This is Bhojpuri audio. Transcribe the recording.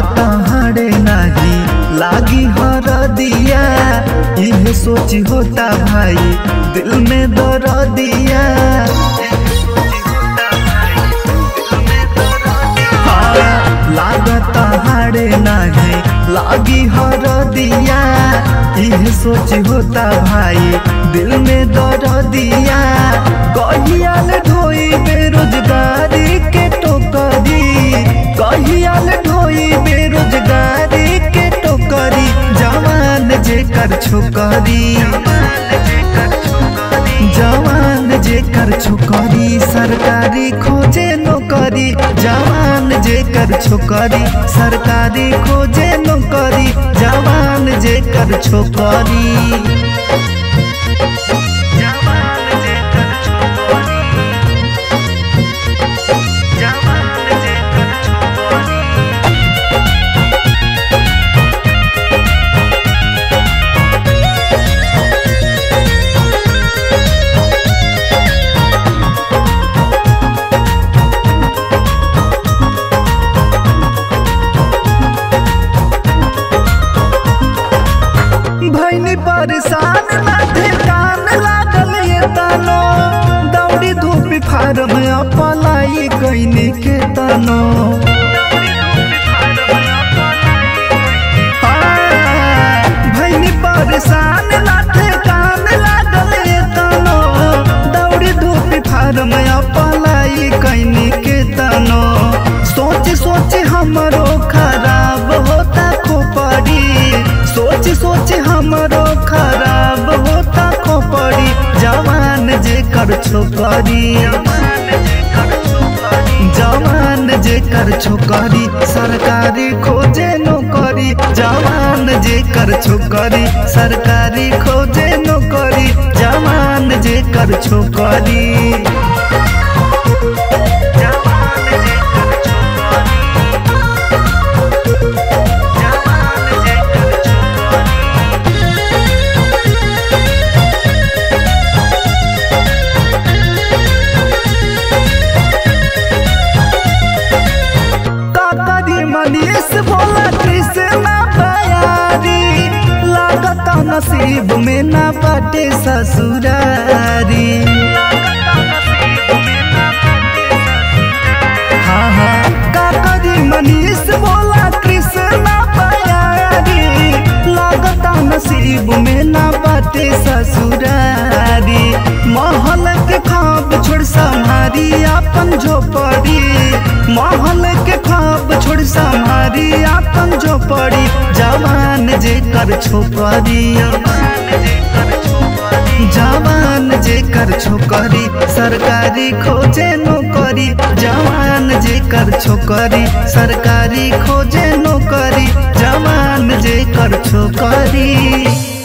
तहाड़े नहीं लागी हर दिया, यह सोच होता भाई दिल में दर्द दिया। लागत हाड़े नहीं लागी हर दिया, यह सोच होता भाई दिल में दर्द दिया। कहियाल ढोई बेरोजगारी के टोकरी, कहियाल ढोई बेरोजगारी के टोकरी, जवान जेकर छोकरी, जवान जेकर छोकरी सरकारी खोजे नौकरी, जवान जेकर छोकरी सरकारी खोजे नौकरी, जवान जेकर छोकरी। भैनी परेशान माथे कान लागल ये तनो, दौड़ी धूप फार्म अपलाई कैनी के तनो। भैनी परेशान माथे कान लागल ये तनो, दौड़ी धूप फार्म अपलाई कैनी के तनो। सोच सोच हमरो खराब होता खोपड़ी, सोच सोच हमरो खराब होता खोपड़ी, जवान जेकर छोकरी, जवान जेकर छोकरी सरकारी खोजे नौकरी, जवान जेकर छोकरी सरकारी खोजे नौकरी, जवान जेकर छोकरी। मनीष बोला कृष्णा बयारी, लागता नसीब में ना बाटे ससुरारी। हाँ हाँ काकरी मनीष बोला कृष्णा बयारी, लागता नसीब में ना बाटे ससुरारी। महल के खाब छोड़ संहारी अपन झोपड़ी, महल के खाब छोड़ संहारी अपन झोपड़ी, जवान जेकर छोकरी, जवान जेकर छोकरी सरकारी खोजे नौकरी, जवान जेकर छोकरी सरकारी खोजे नौकरी, जवान जेकर छोकरी।